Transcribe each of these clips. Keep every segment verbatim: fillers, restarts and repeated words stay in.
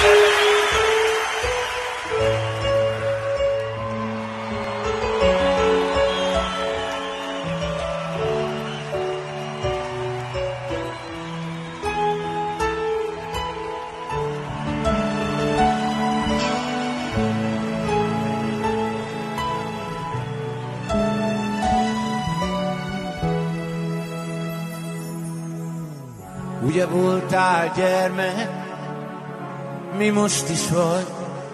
Ugye voltál gyermek, mi most is vagy.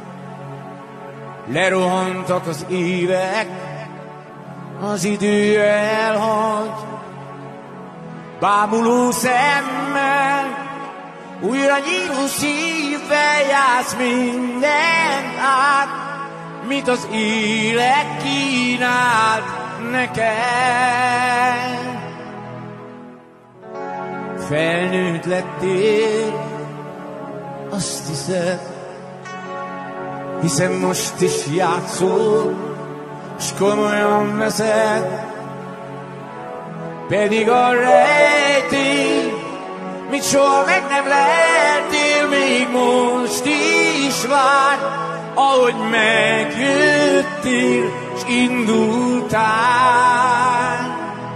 Lerohantak az évek, az idő elhagy. Bámuló szemmel, újra nyíló szívvel játsz mindent át, mit az élet kínált neked. Felnőtt lettél, azt hiszed, hiszen most is játszol, s komolyan veszed. Pedig a rejtély, mit soha meg nem lehetél, még most is vár, ahogy megjöttél, s indultál.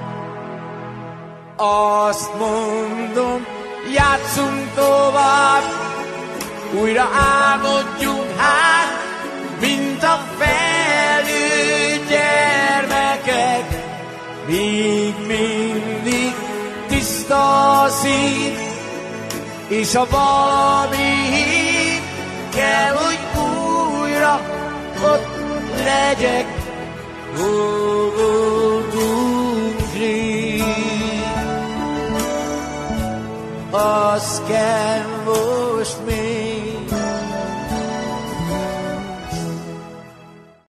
Azt mondom, játszunk tovább, újra álmodjunk hát, mint a felnőtt gyermekek. Még mindig tiszta a szív, és a valami hív kell, hogy újra ott legyek. Voltunk rég, az kell,